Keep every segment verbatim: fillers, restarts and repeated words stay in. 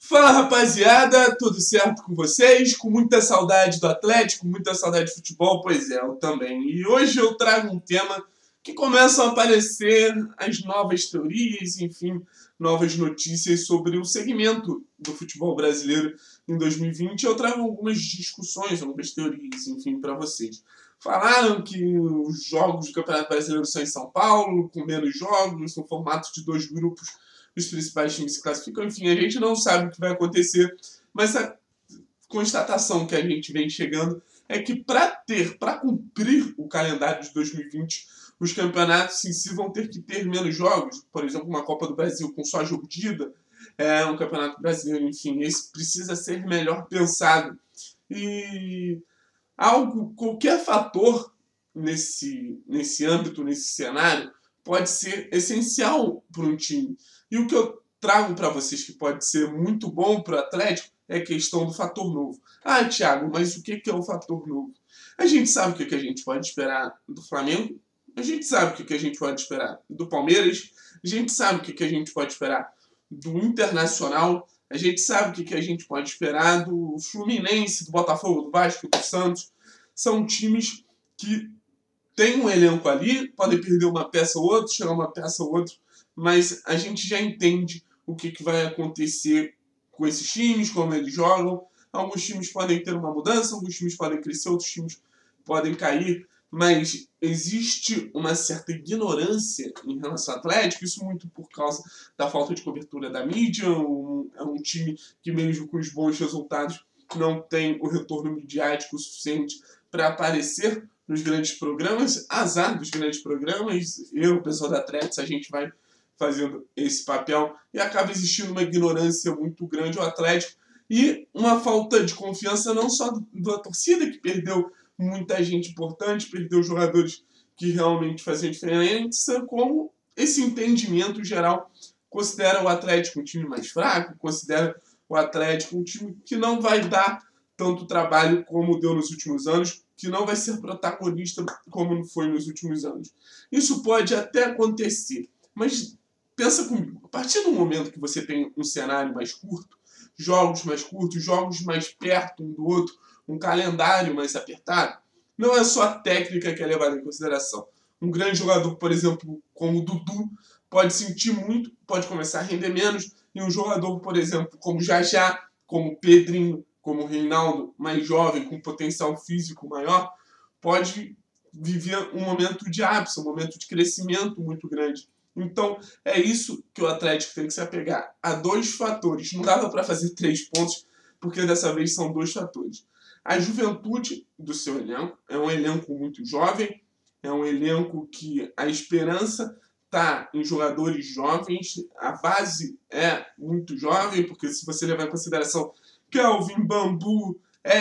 Fala, rapaziada, tudo certo com vocês? Com muita saudade do Atlético, muita saudade de futebol? Pois é, eu também. E hoje eu trago um tema que começam a aparecer as novas teorias, enfim, novas notícias sobre o segmento do futebol brasileiro em dois mil e vinte. Eu trago algumas discussões, algumas teorias, enfim, para vocês. Falaram que os jogos do Campeonato Brasileiro são em São Paulo, com menos jogos, no formato de dois grupos, os principais times se classificam. Enfim, a gente não sabe o que vai acontecer, mas a constatação que a gente vem chegando é que para ter, para cumprir o calendário de dois mil e vinte, os campeonatos em si vão ter que ter menos jogos. Por exemplo, uma Copa do Brasil com só jogo de ida, é um campeonato brasileiro, enfim, esse precisa ser melhor pensado. E algo, qualquer fator nesse, nesse âmbito, nesse cenário, pode ser essencial para um time. E o que eu trago para vocês que pode ser muito bom para o Atlético é a questão do fator novo. Ah, Thiago, mas o que é o fator novo? A gente sabe o que a gente pode esperar do Flamengo, a gente sabe o que a gente pode esperar do Palmeiras, a gente sabe o que a gente pode esperar do Internacional, a gente sabe o que a gente pode esperar do Fluminense, do Botafogo, do Vasco, do Santos. São times que têm um elenco ali, podem perder uma peça ou outra, chegar uma peça ou outra, mas a gente já entende o que, que vai acontecer com esses times, como eles jogam. Alguns times podem ter uma mudança, alguns times podem crescer, outros times podem cair, mas existe uma certa ignorância em relação ao Atlético, isso muito por causa da falta de cobertura da mídia. Um, é um time que, mesmo com os bons resultados, não tem o retorno midiático suficiente para aparecer nos grandes programas. Azar dos grandes programas. Eu, o pessoal da Atlético, a gente vai fazendo esse papel e acaba existindo uma ignorância muito grande ao Atlético e uma falta de confiança não só da torcida, que perdeu muita gente importante, perdeu jogadores que realmente faziam diferença, como esse entendimento geral considera o Atlético um time mais fraco, considera o Atlético um time que não vai dar tanto trabalho como deu nos últimos anos, que não vai ser protagonista como foi nos últimos anos. Isso pode até acontecer, mas pensa comigo, a partir do momento que você tem um cenário mais curto, jogos mais curtos, jogos mais perto um do outro, um calendário mais apertado, não é só a técnica que é levada em consideração. Um grande jogador, por exemplo, como o Dudu, pode sentir muito, pode começar a render menos, e um jogador, por exemplo, como o Jajá, como o Pedrinho, como o Reinaldo, mais jovem, com potencial físico maior, pode viver um momento de ápice, um momento de crescimento muito grande. Então, é isso que o Atlético tem que se apegar a dois fatores. Não dava para fazer três pontos, porque dessa vez são dois fatores. A juventude do seu elenco, é um elenco muito jovem, é um elenco que a esperança está em jogadores jovens, a base é muito jovem, porque se você levar em consideração Kelvin, Bambu,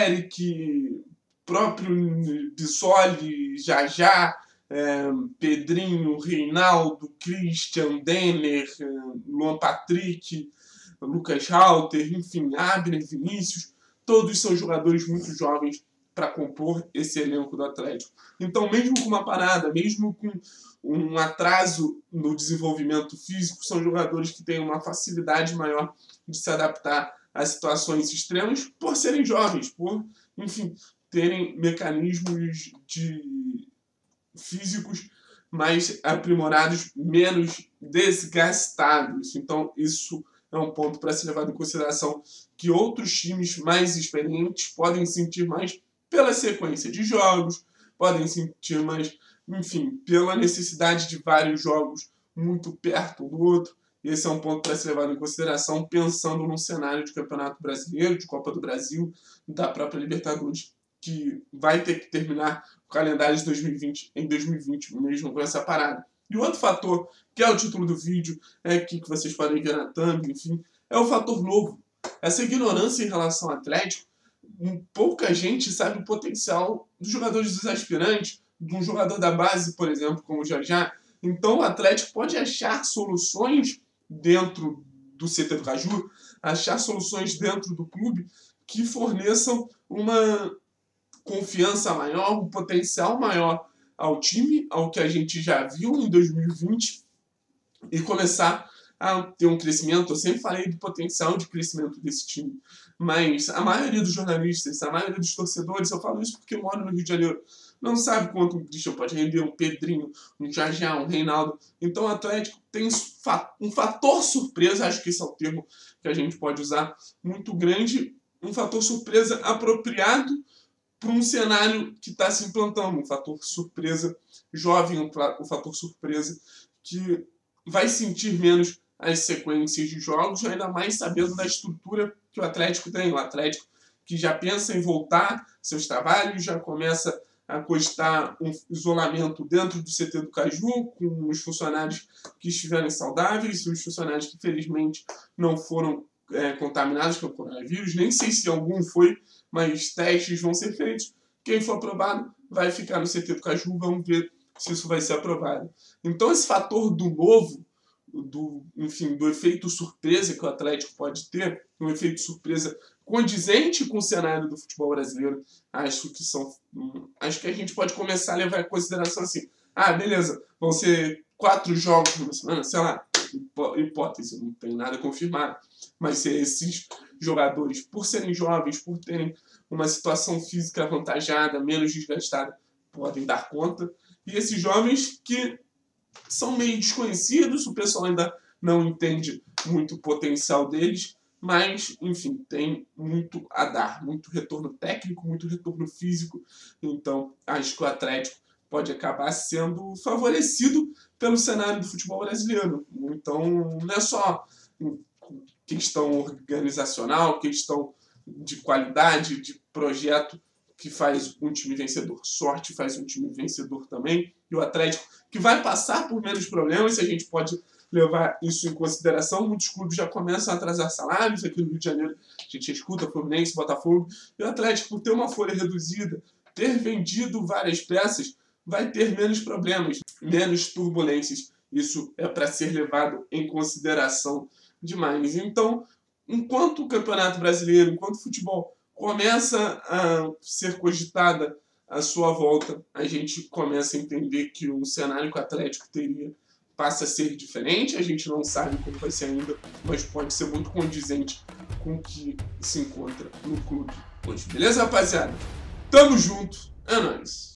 Eric, próprio Bissoli, Jajá, é, Pedrinho, Reinaldo, Christian, Denner, Luan Patrick, Lucas Halter, enfim, Abner, Vinícius, todos são jogadores muito jovens para compor esse elenco do Atlético. Então, mesmo com uma parada, mesmo com um atraso no desenvolvimento físico, são jogadores que têm uma facilidade maior de se adaptar a situações extremas por serem jovens, por, enfim, terem mecanismos de físicos mais aprimorados, menos desgastados. Então, isso é um ponto para ser levado em consideração, que outros times mais experientes podem sentir mais pela sequência de jogos, podem sentir mais, enfim, pela necessidade de vários jogos muito perto do outro. Esse é um ponto para ser levado em consideração, pensando num cenário de Campeonato Brasileiro, de Copa do Brasil, da própria Libertadores, que vai ter que terminar o calendário de dois mil e vinte em dois mil e vinte, mesmo com essa parada. E o outro fator, que é o título do vídeo, é aqui que vocês podem ver na thumb, enfim, é o fator novo. Essa ignorância em relação ao Atlético, pouca gente sabe o potencial dos jogadores dos aspirantes, de um jogador da base, por exemplo, como o Jajá. Então o Atlético pode achar soluções dentro do C T do Caju, achar soluções dentro do clube que forneçam uma confiança maior, um potencial maior ao time, ao que a gente já viu em dois mil e vinte, e começar a ter um crescimento. Eu sempre falei do potencial de crescimento desse time, mas a maioria dos jornalistas, a maioria dos torcedores, eu falo isso porque eu moro no Rio de Janeiro, não sabe quanto um Christian pode render, um Pedrinho, um Jajá, um Reinaldo. Então o Atlético tem um fator surpresa, acho que esse é o termo que a gente pode usar, muito grande, um fator surpresa apropriado para um cenário que está se implantando, um fator surpresa jovem, um, um fator surpresa que vai sentir menos as sequências de jogos, ainda mais sabendo da estrutura que o Atlético tem. O Atlético que já pensa em voltar seus trabalhos, já começa a costar um isolamento dentro do C T do Caju, com os funcionários que estiverem saudáveis, os funcionários que felizmente não foram é, contaminados pelo coronavírus, nem sei se algum foi, mas testes vão ser feitos. Quem for aprovado vai ficar no C T do Caju, vamos ver se isso vai ser aprovado. Então esse fator do novo, do, enfim, do efeito surpresa que o Atlético pode ter, um efeito surpresa condizente com o cenário do futebol brasileiro, acho que são, acho que a gente pode começar a levar em consideração assim, ah, beleza, vão ser quatro jogos numa semana, sei lá, hipótese, não tem nada confirmado, mas se esses jogadores, por serem jovens, por terem uma situação física avantajada, menos desgastada, podem dar conta, e esses jovens que são meio desconhecidos, o pessoal ainda não entende muito o potencial deles, mas, enfim, tem muito a dar, muito retorno técnico, muito retorno físico, então acho que o Atlético pode acabar sendo favorecido pelo cenário do futebol brasileiro. Então não é só questão organizacional, questão de qualidade, de projeto que faz um time vencedor. Sorte faz um time vencedor também, e o Atlético que vai passar por menos problemas, se a gente pode levar isso em consideração. Muitos clubes já começam a atrasar salários, aqui no Rio de Janeiro a gente escuta Fluminense, Botafogo, e o Atlético, por ter uma folha reduzida, ter vendido várias peças, vai ter menos problemas, menos turbulências. Isso é para ser levado em consideração demais. Então, enquanto o Campeonato Brasileiro, enquanto o futebol começa a ser cogitada a sua volta, a gente começa a entender que o cenário que o Atlético teria passa a ser diferente. A gente não sabe como vai ser ainda, mas pode ser muito condizente com o que se encontra no clube hoje. Beleza, rapaziada? Tamo junto, é nóis!